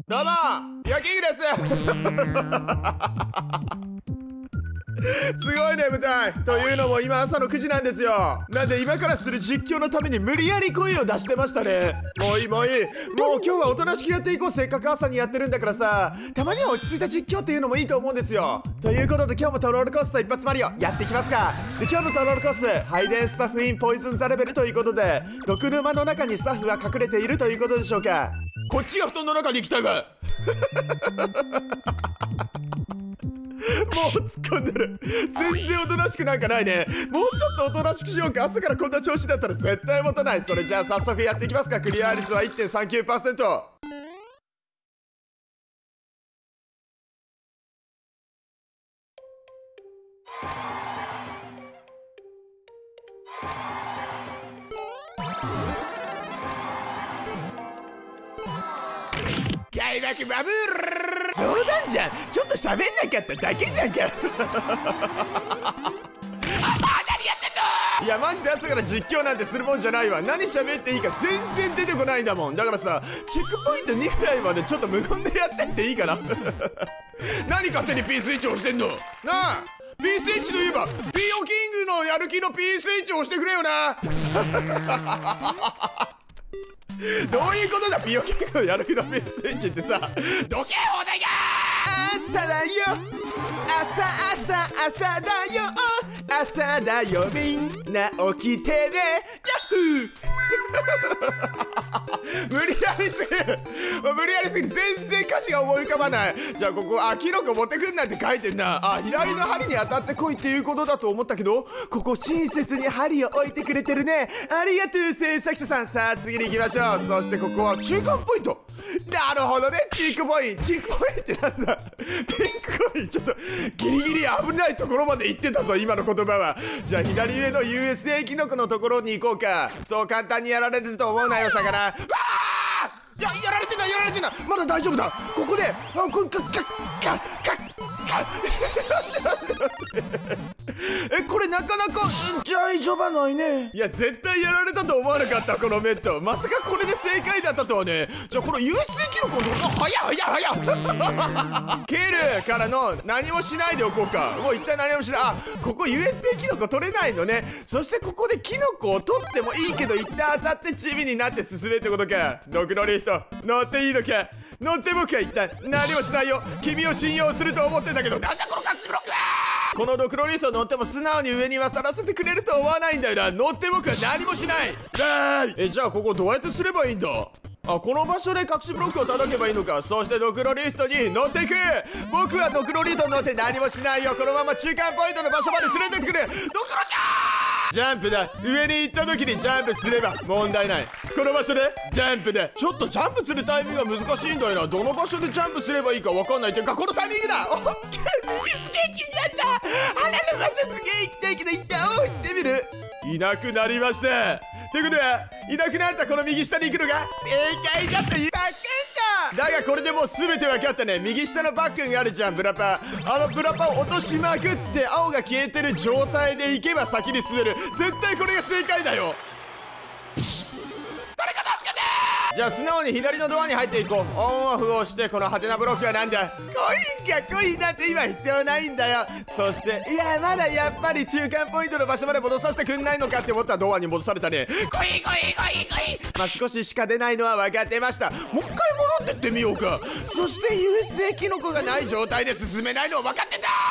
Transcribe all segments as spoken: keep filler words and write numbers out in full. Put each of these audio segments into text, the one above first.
どうもピオキングですすごい眠たいというのも今朝のくじなんですよ。なんで今からする実況のために無理やり声を出してましたね。もういいもういい、もう今日はおとなしくやっていこう。せっかく朝にやってるんだからさ、たまには落ち着いた実況っていうのもいいと思うんですよ。ということで今日もトロールコースと一発マリオやっていきますか。で今日のトロールコース、配電スタッフインポイズンザレベルということで、毒沼の中にスタッフが隠れているということでしょうか。こっちが布団の中に行きたいわもう突っ込んでる。全然おとなしくなんかないね。もうちょっとおとなしくしようか。朝からこんな調子だったら絶対持たない。それじゃあ早速やっていきますか。クリア率は いってんさんきゅうパーセント。 開幕バブル。冗談じゃん。ちょっと喋んなかっただけじゃんかあ、何やってんの。いやマジで朝から実況なんてするもんじゃないわ。何喋っていいか全然出てこないんだもん。だからさ、チェックポイントにぐらいまでちょっと無言でやってっていいかな何勝手に P スイッチ押してんのなあ。 P スイッチといえばピオキングのやる気の P スイッチ押してくれよなどういうことだ。ピオキングのやる気の P スイッチってさ、どけ放題が朝だよ朝朝朝だよ朝だよみんな起きてねヤッフー無理やりすぎる無理やりすぎる。全然歌詞が思い浮かばない。じゃあここ、あ、キノコ持ってくんなんて書いてんな。あ、左の針に当たってこいっていうことだと思ったけど、ここ親切に針を置いてくれてるね。ありがとう制作者さん。さあ次に行きましょう。そしてここは中間ポイント。なるほどね。チークポイントチークポイントってなんだピンクコイン。ちょっとギリギリ危ないところまで行ってたぞ今の言葉は。じゃあ左上の ユーエスエー キノコのところに行こうか。そう簡単にやられると思うなよ魚。わあ、いや、やられてないやられてない。まだ大丈夫だ。ここであこかかかかかえ、これなかなか大丈夫ないね。いや絶対やられたと思わなかった。このメットまさかこれで正解だったとはね。じゃあこの ユーエスエー キノコのところ、あ、早い早い早いケルからの何もしないでおこうか。もう一体何もしない。あ、ここ ユーエスエー キノコ取れないのね。そしてここでキノコを取ってもいいけど一旦当たってチビになって進めってことか。ドクロリフト乗っていいのか。乗って僕は一旦何もしないよ。君を信用すると思ってんだけど、なんだこの隠しブロックは。このドクロリフト乗っても素直に上に渡らせてくれると思わないんだよな。乗って僕は何もしないだーい。え、じゃあここどうやってすればいいんだ。あ、この場所で隠しブロックを叩けばいいのか。そしてドクロリフトに乗っていく。僕はドクロリフトに乗って何もしないよ。このまま中間ポイントの場所まで連れてってくれ。ドクロちゃんジャンプだ。上に行った時にジャンプすれば問題ない。この場所でジャンプで。ちょっとジャンプするタイミングが難しいんだよな。どの場所でジャンプすればいいか分かんないっていうか、このタイミングだ。オッケー、右すげえ気になった。花の場所すげえ行きたいけど一旦オフしてみる。いなくなりました。ということはいなくなったこの右下に行くのが正解だというバックンだ。だがこれでもう全て分かったね。右下のバックンがあるじゃん、ブラパー。あのブラパーを落としまくって青が消えてる状態で行けば先に進める。絶対これが正解だよ。誰か助けて。じゃあ素直に左のドアに入っていこう。オンオフをして。このハテナブロックはなんだ。コインか。コインなんて今必要ないんだよ。そしていやまだやっぱり中間ポイントの場所まで戻させてくんないのかって思ったらドアに戻されたね。コインコインコインコイン。まあ少ししか出ないのは分かってました。もう一回戻ってってみようか。そして ユーエスエー キノコがない状態で進めないのは分かってた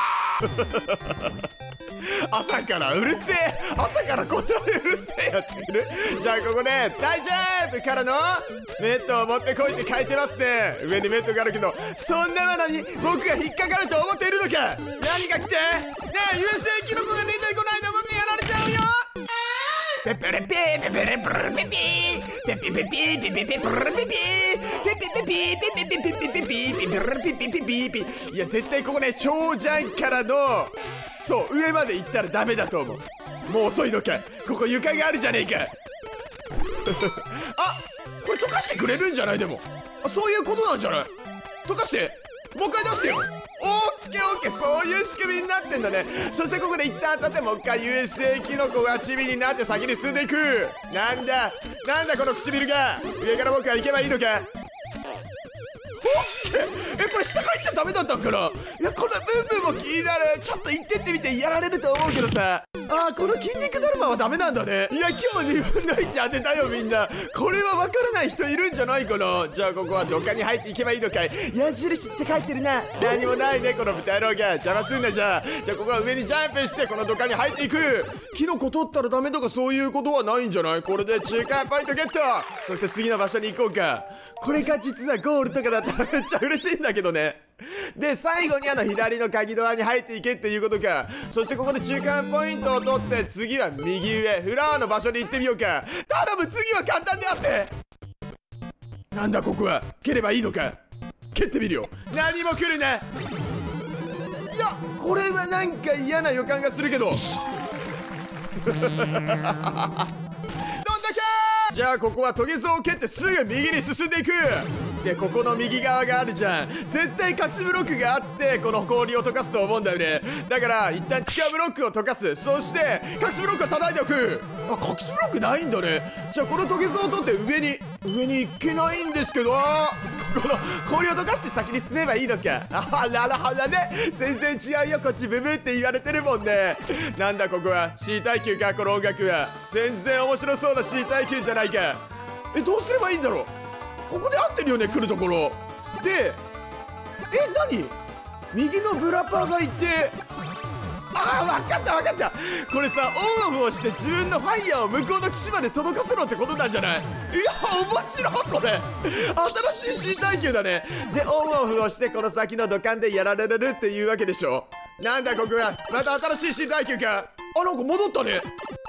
朝からうるせえ。朝からこんなにうるせえやってくる。じゃあここで大丈夫からのメットを持ってこいって書いてますね。上にメットがあるけど、そんなものに僕が引っかかると思っているのか。何が来てねえ。 ユーエスエー キノコが出てこないと僕やられちゃうよ。ペペレペーペペレプルペピーペピペピーペピペプルペピーペピペピーペピペピペピピーペペルピピピピピ。いや絶対ここね、超ジャンからのそう上まで行ったらダメだと思う。もう遅いのか。ここ床があるじゃねえかあ、これ溶かしてくれるんじゃない。でもあ、そういうことなんじゃない。溶かしてもう一回出してよ。オッケーオッケー、そういう仕組みになってんだね。そしてここで一旦当たってもう一回 ユーエスエー キノコがチビになって先に進んでいく。なんだなんだこの唇が。上から僕は行けばいいのか。おッケー。えこれ下から行ったらダメだったんかな。いやこのブンブンも気になる。ちょっと行ってってみてやられると思うけどさ。あーこの筋肉だるまはダメなんだね。いや今日にぶんのいち当てたよみんな。これは分からない人いるんじゃないかな。じゃあここはどっかに入っていけばいいのかい。矢印って書いてるな。何もないねこの豚野郎が。邪魔すんな。じゃあじゃあここは上にジャンプしてこのどっかに入っていく。キノコ取ったらダメとかそういうことはないんじゃない。これで中間ポイントゲット。そして次の場所に行こうか。これが実はゴールとかだったらめっちゃ嬉しいんだけどね。で最後にあの左の鍵ドアに入っていけっていうことか。そしてここで中間ポイントを取って次は右上フラワーの場所に行ってみようか。頼む次は簡単であって。なんだここは。蹴ればいいのか。蹴ってみるよ。何も来るね。いやこれはなんか嫌な予感がするけどどんだけ。じゃあここはトゲゾウを蹴ってすぐ右に進んでいく。でここの右側があるじゃん。絶対隠しブロックがあってこの氷を溶かすと思うんだよね。だから一旦地下ブロックを溶かす。そして隠しブロックを叩いておく。あ隠しブロックないんだね。じゃあこのトゲゾウを取って上に上に行けないんですけど。あこの氷を溶かして先に進めばいいのか。あなるほどね。全然違うよこっちブブって言われてるもんね。なんだここは C 耐久か。この音楽は全然面白そうな C 耐久じゃないか。えどうすればいいんだろう。ここで合ってるよね来るところで。え何右のブラパーがいて。ああ分かった分かった。これさオンオフをして自分のファイヤーを向こうの岸まで届かせろってことなんじゃない。いや面白いこれ。新しい C 耐久だね。でオンオフをしてこの先の土管でやられるっていうわけでしょ。なんだここはまた新しい C 耐久か。あなんか戻ったね。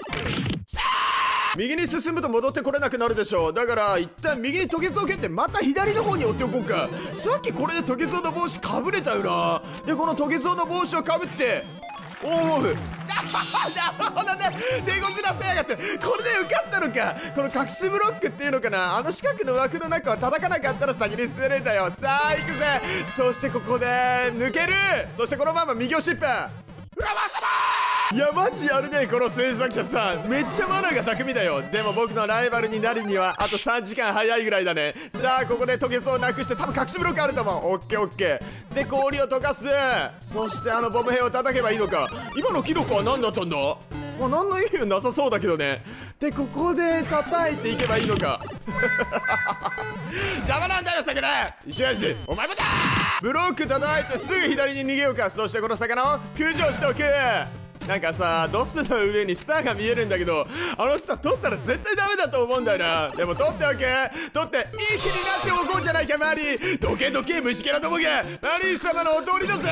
右に進むと戻ってこれなくなるでしょう。だから一旦右にトゲゾウを蹴ってまた左の方に追っておこうか。さっきこれでトゲゾウの帽子かぶれたよな。でこのトゲゾウの帽子をかぶってオンオフ。なるほどね。手こずらせやがって。これで受かったのか。この隠しブロックっていうのかな。あの四角の枠の中を叩かなかったら先に進めるんだよ。さあ行くぜ。そしてここで抜ける。そしてこのまま右をシップ。フラワー様。いやマジやるねこの制作者さん。めっちゃマナーが巧みだよ。でも僕のライバルになるにはあとさんじかん早いぐらいだね。さあここでトゲゾウをなくして多分隠しブロックあると思う。オッケーオッケー。で氷を溶かす。そしてあのボム兵を叩けばいいのか。今のキノコは何だったんだ。まあ何の意味もなさそうだけどね。でここで叩いていけばいいのか邪魔なんだよ魚。石橋お前もだ。ブロック叩いてすぐ左に逃げようか。そしてこの魚を駆除しておく。なんかさドスの上にスターが見えるんだけどあのスター取ったら絶対ダメだと思うんだよな。でも取っておけ。取っていい気になっておこうじゃないかマリー。どけどけ虫けらどもがマリー様のお通りだぜ。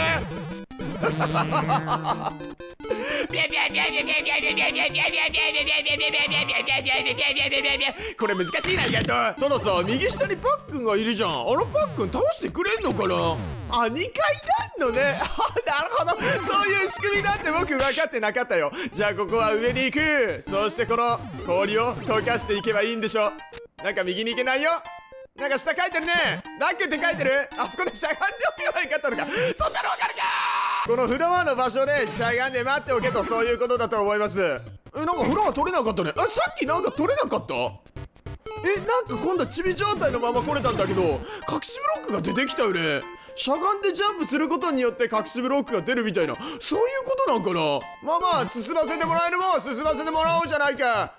これ難しいな意外と。たださ右下にパックンがいるじゃん。あのパックン倒してくれんのかな。あにかいなんのね。なるほどそういう仕組みだって僕分かってなかったよ。じゃあここは上に行く。そしてこの氷を溶かしていけばいいんでしょ。なんか右に行けないよ。なんか下書いてるね。ラックって書いてる。あそこでしゃがんでおけばよかったのか。そんなの分かるか。このフラワーの場所でしゃがんで待っておけとそういうことだと思います。えなんかフラワー取れなかったね。あさっきなんか取れなかった。えなんか今度はチビ状態のまま来れたんだけど隠しブロックが出てきたよね。しゃがんでジャンプすることによって隠しブロックが出るみたいなそういうことなんかな。まあまあ進ませてもらえるもん進ませてもらおうじゃないか。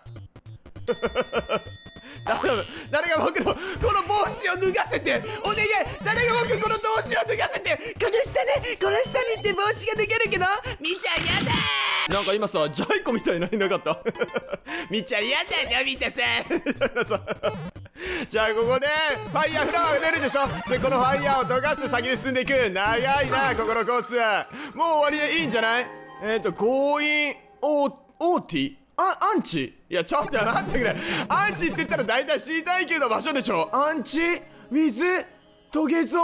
頼む誰が僕のこの帽子を脱がせてお願い。誰が僕この帽子を脱がせて。この下ねこの下にって帽子が脱げるけどみちゃんやだー。なんか今さジャイコみたいなのいなかったみちゃんやだのび太さんみたいなさ。じゃあここでファイヤーフラワーが出るでしょ。でこのファイヤーを溶かして先に進んでいく。長いなここのコース。もう終わりでいいんじゃない。えっと強引オーオーティあアンチ。いやちょっと待ってくれ。アンチって言ったら大体 C 耐久の場所でしょ。アンチウィズトゲゾウ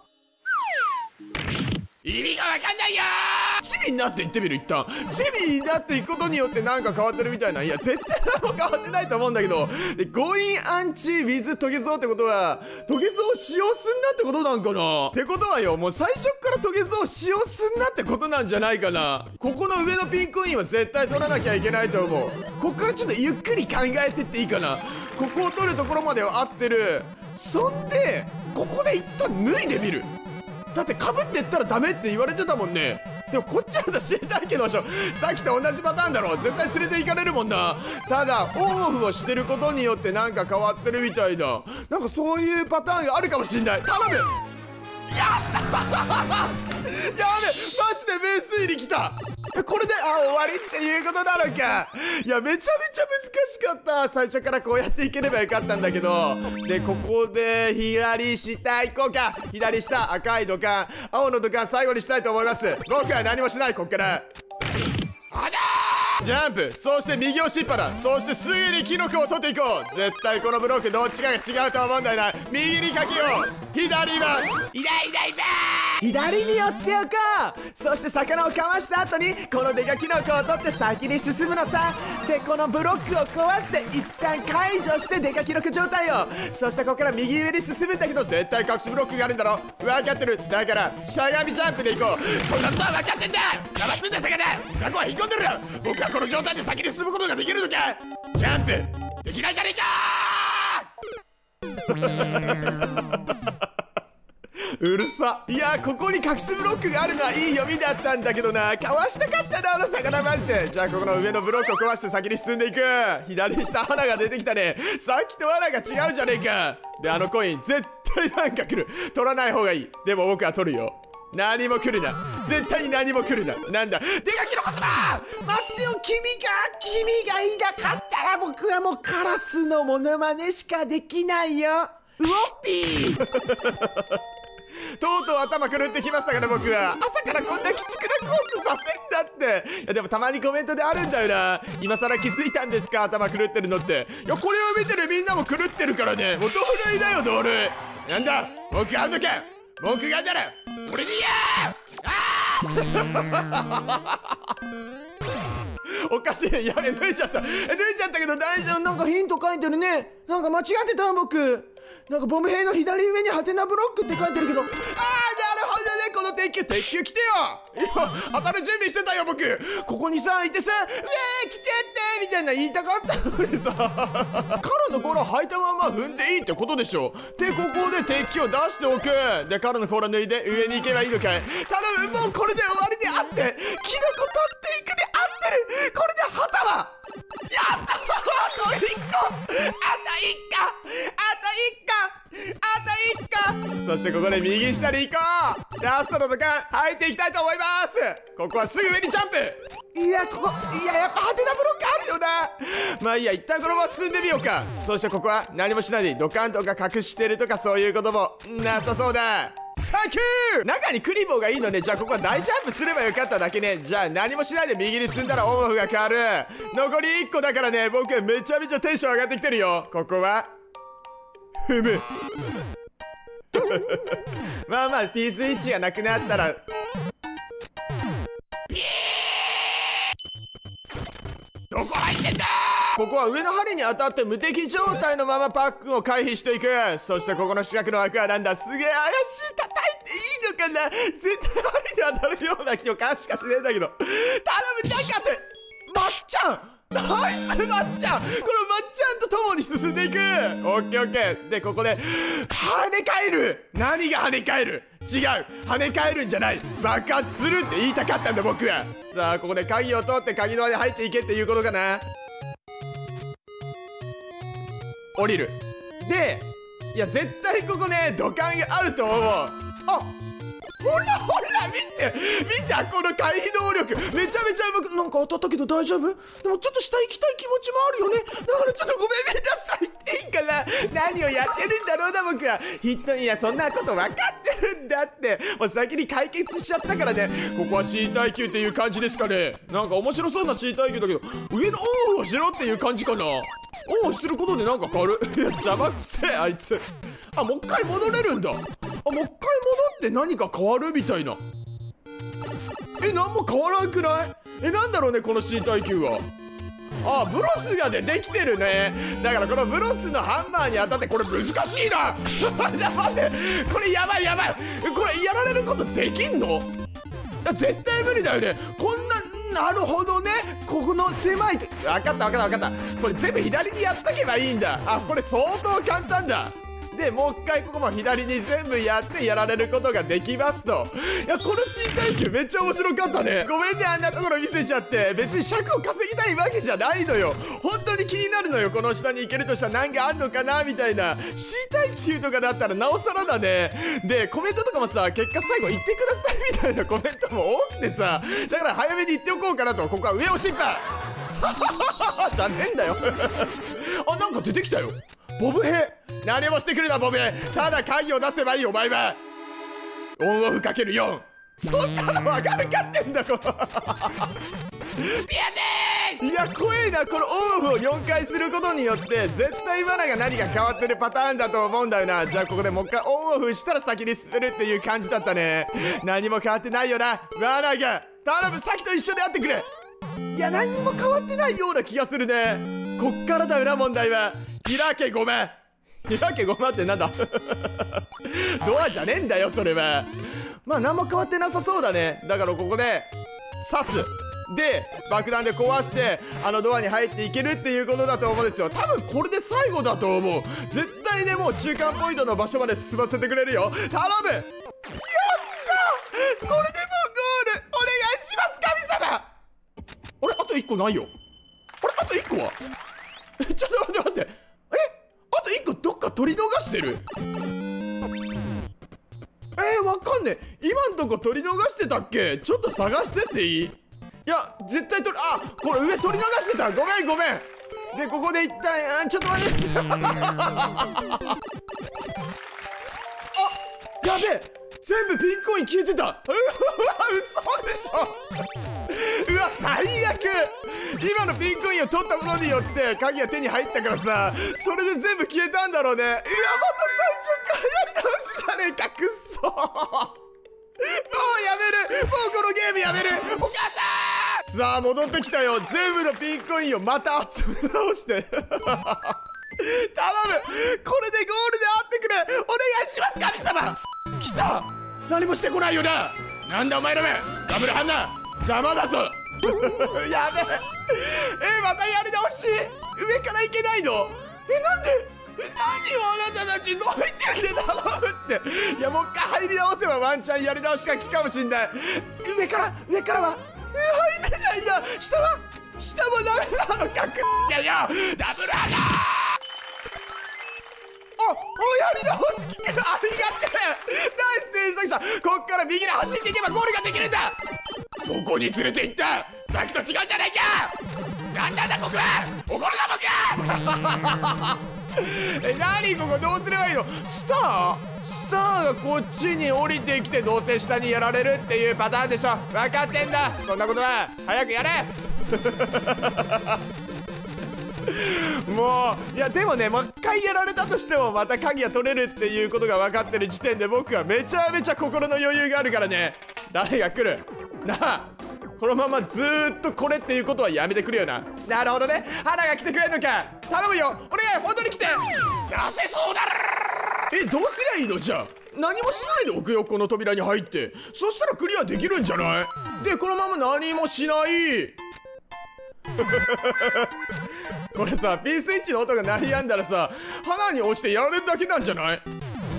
意味がわかんないよー。チビになって言ってみる一旦。チビになっていくことによってなんか変わってるみたいな。いや絶対何も変わってないと思うんだけど。で強引アンチウィズトゲゾウってことはトゲゾウを使用すんなってことなんかな。ってことはよもう最初からトゲゾウを使用すんなってことなんじゃないかな。ここの上のピンクインは絶対取らなきゃいけないと思う。こっからちょっとゆっくり考えてっていいかな。ここを取るところまでは合ってる。 そんでここで一旦脱いでみる。だってかぶってったらダメって言われてたもんね。でもこっちは知りたいけど、さっきと同じパターンだろ。絶対連れて行かれるもんな。ただオンオフをしてることによってなんか変わってるみたいだ。なんかそういうパターンがあるかもしんない。頼む。やったやべ、マジで名推理来た。これであ終わりっていうことなのか。いやめちゃめちゃ難しかった。最初からこうやっていければよかったんだけど。でここで左下行こうか。左下赤い土管、青の土管最後にしたいと思います。僕は何もしない。こっからあだージャンプ、そして右押しっぱだ。そしてすぐにキノコを取っていこう。絶対このブロックどっちかが違うと思うんだよな。右にかけよう。左は痛い痛い痛い。左に寄っておこう。そして魚をかわした後にこのデカキノコを取って先に進むのさ。でこのブロックを壊して一旦解除してデカキノコ状態を。そしてここから右上に進むんだけど、絶対隠しブロックがあるんだろ。分かってる。だからしゃがみジャンプで行こう。そんなことは分かってんだ。邪魔すんだ魚。ザコは引っ込んでる。僕はこの状態で先に進むことができるのか。ジャンプできないじゃねえかうるさ。いやここに隠しブロックがあるのはいい読みだったんだけどな。かわしたかったなあの魚マジで。じゃあここの上のブロックを壊して先に進んでいく。左下花が出てきたね。さっきと花が違うじゃねえか。であのコイン絶対なんか来る。取らない方がいい。でも僕は取るよ。何も来るな。絶対に何も来るな。なんだデカキノコ様。待ってよ君が君がいなかったら僕はもうカラスのモノマネしかできないよ。ウォッピーとうとう頭狂ってきましたから僕は。朝からこんな鬼畜なコースさせんだって。いやでもたまにコメントであるんだよな。今更気づいたんですか頭狂ってるのって。いやこれを見てるみんなも狂ってるからね。もう同類だよ同類。なんだ文句あんのか。文句があんだら俺にやーおかしい。やべ抜いちゃった。え抜いちゃったけど大丈夫。なんかヒント書いてるね。なんか間違ってた僕。なんかボム兵の左上にハテナブロックって書いてるけど、あーなるほどね。この鉄球鉄球来てよ。今当たる準備してたよ僕。ここにさいてさ「うえー来ちゃって」みたいな言いたかったのにさカラの甲羅履いたまま踏んでいいってことでしょ。でここで鉄球を出しておく。でカラの甲羅脱いで上に行けばいいのかい。頼むもうこれで終わりであって。キノコ取っていくで合ってる。これで旗はやったーあといっこあといっこあといっこあといっこ。そしてここで右下に行こう。ラストの土管入っていきたいと思います。ここはすぐ上にジャンプ。いやここいややっぱハテナブロックあるよな。まあいいや一旦このまま進んでみようか。そしてここは何もしないで土管とか隠してるとかそういうこともなさそうだ。サンキュー。中にクリボーがいいのね。じゃあここは大ジャンプすればよかっただけね。じゃあ何もしないで右に進んだらオンオフが変わる。残りいっこだからね。僕はめちゃめちゃテンション上がってきてるよ。ここは踏むまあまあ P スイッチがなくなったらどこ入ってんだ。ここは上の針に当たって無敵状態のままパックを回避していく。そしてここの四角の枠はなんだ。すげえ怪しい。叩いていいのかな。絶対針に当たるような予感しかしねえんだけど。頼むだってまっちゃんナイスまっちゃん。このまっちゃんと共に進んでいく。オッケーオッケー。でここで跳ね返る。何が跳ね返る。違う跳ね返るんじゃない。爆発するって言いたかったんだ僕は。さあここで鍵を取って鍵の輪に入っていけっていうことかな。降りる。でいや絶対ここね土管があると思う。あほらほら見て見てこの回避能力めちゃめちゃうまく。なんか当たったけど大丈夫。でもちょっと下行きたい気持ちもあるよね。だからちょっとごめんね出した行っていいかな。何をやってるんだろうな僕は。ひっといやそんなこと分かってるんだって。もう先に解決しちゃったからね。ここは C 耐久っていう感じですかね。なんか面白そうな C 耐久だけど上のオンをしろっていう感じかな。オンをすることでなんか変わる。いや邪魔くせえあいつ。あもう一回戻れるんだ。あもう一回戻って何か変わるみたいな。え何も変わらんくない。えなんだろうねこの C 耐久は。あブロスがねできてるね。だからこのブロスのハンマーに当たってこれ難しいなじゃあ待ってこれやばいやばい。これやられることできんの。絶対無理だよねこんな。なるほどねここの狭い分かった分かった分かった。これ全部左にやっとけばいいんだ。あこれ相当簡単だ。ででもう一回ここも左に全部やってやられることができますと。いや、この新耐久めっちゃ面白かったね。ごめんね、あんなところ見せちゃって。別に尺を稼ぎたいわけじゃないのよ。本当に気になるのよ、この下に行けるとしたら何があんのかなみたいな。新耐久とかだったらなおさらだね。でコメントとかもさ、結果最後言ってくださいみたいなコメントも多くてさ、だから早めに言っておこうかなと。ここは上を審判じゃねえんだよあ、なんか出てきたよ、ボブヘ。何もしてくるなボブヘ、ただ鍵を出せばいい。お前はオンオフかけるよん。そんなの分かるかってんだこのいや怖えな。このオンオフをよんかいすることによって絶対罠が何か変わってるパターンだと思うんだよな。じゃあここでもう一回オンオフしたら先に進めるっていう感じだったね。何も変わってないよな罠が。頼む、さっきと一緒であってくれ。いや、何も変わってないような気がするね。こっからだ裏問題は。開けごめん。開けごまってなんだドアじゃねえんだよそれは。まあ何も変わってなさそうだね。だからここで刺すで爆弾で壊してあのドアに入っていけるっていうことだと思うんですよ。多分これで最後だと思う。絶対ねもう中間ポイントの場所まで進ませてくれるよ。頼む。やったこれでもうゴールお願いします神様。あれあといっこないよ。あれあといっこはちょっと待って待って、えあといっこどっか取り逃してる。えー、わかんねえ。今んとこ取り逃してたっけ。ちょっと探してっていい？いや絶対取り、あこれ上取り逃してた。ごめんごめん。でここで一旦あちょっと待ってあやべえ全部ピンコイン消えてた。うわ嘘でしょうわ最悪。今のピンコインを取ったことによって鍵が手に入ったからさ、それで全部消えたんだろうね。いやまた最初からやり直しじゃねえか。くっそもうやめる。もうこのゲームやめる。お母さんさあ戻ってきたよ。全部のピンコインをまた集め直して頼むこれでゴールであってくれ。お願いします神様。来た。何もしてこないよな。なんだお前らめダブルハンナ邪魔だぞやべええまたやり直し。上から行けないの。えなんで何をあなたたちどう言ってんで頼むって。いやもう一回入り直せばワンチャンやり直しが効くかもしんない。上から上からはえ入れないな。下は下もダメなのか。くってよダブルハンナおやり直し聞く。ありがてえナイス制作者。こっから右に走っていけばゴールができるんだ。どこに連れて行った。さっきと違うじゃないか。なんなんだここは。怒るな僕え何ここどうすればいいの。スタースターがこっちに降りてきてどうせ下にやられるっていうパターンでしょ。分かってんだそんなことは。早くやれもういやでもねもう一回やられたとしてもまた鍵が取れるっていうことが分かってる時点で僕はめちゃめちゃ心の余裕があるからね。誰が来るなあ。このままずーっとこれっていうことはやめてくれよな。なるほどね。花が来てくれんのか。頼むよお願い本当に来て。出せそうだえどうすりゃいいのじゃあ。何もしないでおくよこの扉に入って。そしたらクリアできるんじゃない。でこのまま何もしないこれさ P スイッチの音が鳴りやんだらさ花に落ちてやられるだけなんじゃない。やめろ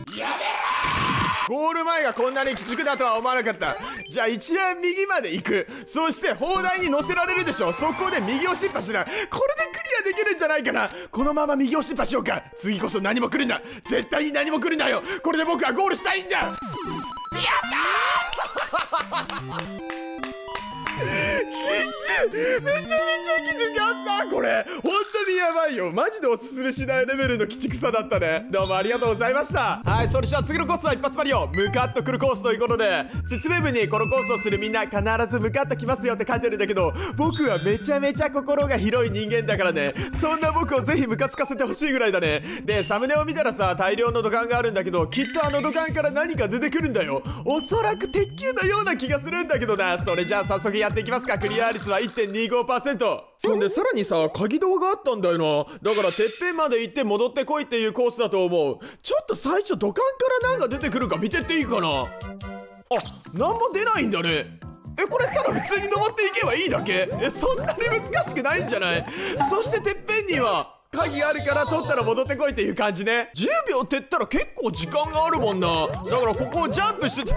ゴール前がこんなに鬼畜だとは思わなかった。じゃあ一番右まで行く。そして砲台に乗せられるでしょ。そこで右を進破しな。これでクリアできるんじゃないかな。このまま右を進破しようか。次こそ何も来るんだ。絶対に何も来るんだよ。これで僕はゴールしたいんだ。やったーめちゃめちゃきつかったこれ。本当にやばいよ。マジでおすすめしないレベルの鬼畜さだったね。どうもありがとうございました。はいそれじゃあ次のコースは一発マリオ向かっとくるコースということで、説明文にこのコースをするみんな必ず向かってきますよって書いてるんだけど、僕はめちゃめちゃ心が広い人間だからね。そんな僕をぜひムカつかせてほしいぐらいだね。でサムネを見たらさ大量の土管があるんだけど、きっとあの土管から何か出てくるんだよ。おそらく鉄球のような気がするんだけどな。それじゃあ早速やっていきますか。クリア率は いってんにごパーセント。 そんでさらにさ鍵ドアがあったんだよな。だからてっぺんまで行って戻ってこいっていうコースだと思う。ちょっと最初土管から何が出てくるか見てっていいかな。あ何も出ないんだね。えこれただ普通に登っていけばいいだけ。えそんなに難しくないんじゃない。そしててっぺんには鍵あるから取ったら戻ってこいっていう感じね。じゅうびょうって言ったら結構時間があるもんな。だからここをジャンプして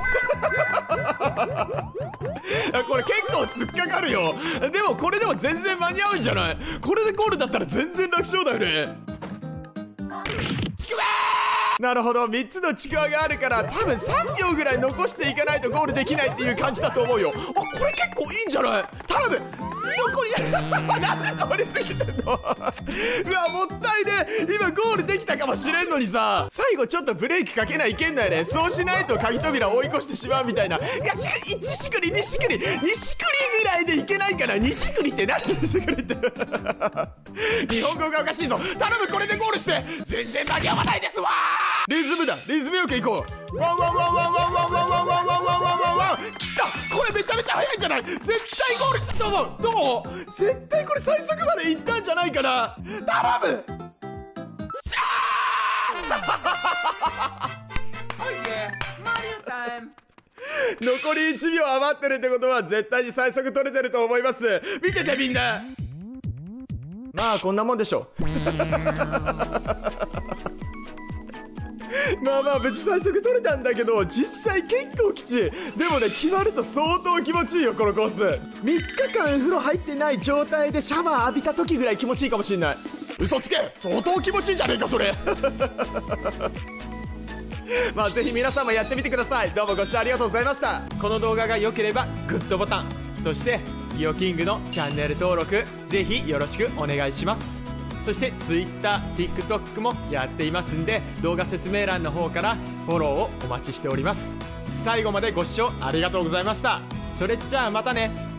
これ結構突っかかるよ。でもこれでも全然間に合うんじゃない？これでゴールだったら全然楽勝だよね。ちくわー！なるほど、みっつのちくわがあるから多分さんびょうぐらい残していかないとゴールできないっていう感じだと思うよ。あ、これ結構いいんじゃない？頼む、残りなんで通り過ぎてんのうわ、もったいね。今ゴールできたかもしれんのにさ、最後ちょっとブレーキかけないけんだよね。そうしないと鍵扉追い越してしまうみたいな。いや、いちしくりにしくりにしくりぐらいでいけないかな。にしくりって何？にしくりって日本語がおかしいぞ。頼む、これでゴールして。全然間に合わないですわ。リズムだ、リズムよくいこう。ワンワンワンワンワンワンワンワンワンワンワンワン。来た、これめちゃめちゃ速いんじゃない？絶対ゴールしたと思う。どう？絶対これ最速までいったんじゃないかな。頼む。しゃー残りいちびょう余ってるってことは絶対に最速取れてると思います。見ててみんな。まあこんなもんでしょまあまあ無事最速取れたんだけど、実際結構きちい。でもね、決まると相当気持ちいいよ、このコース。みっかかん風呂入ってない状態でシャワー浴びた時ぐらい気持ちいいかもしんない。嘘つけ、相当気持ちいいじゃねえかそれまあぜひ皆さんもやってみてください。どうもご視聴ありがとうございました。この動画が良ければグッドボタン、そしてリオキングのチャンネル登録ぜひよろしくお願いします。そして Twitter、TikTok もやっていますんで、動画説明欄の方からフォローをお待ちしております。最後までご視聴ありがとうございました。それじゃあまたね。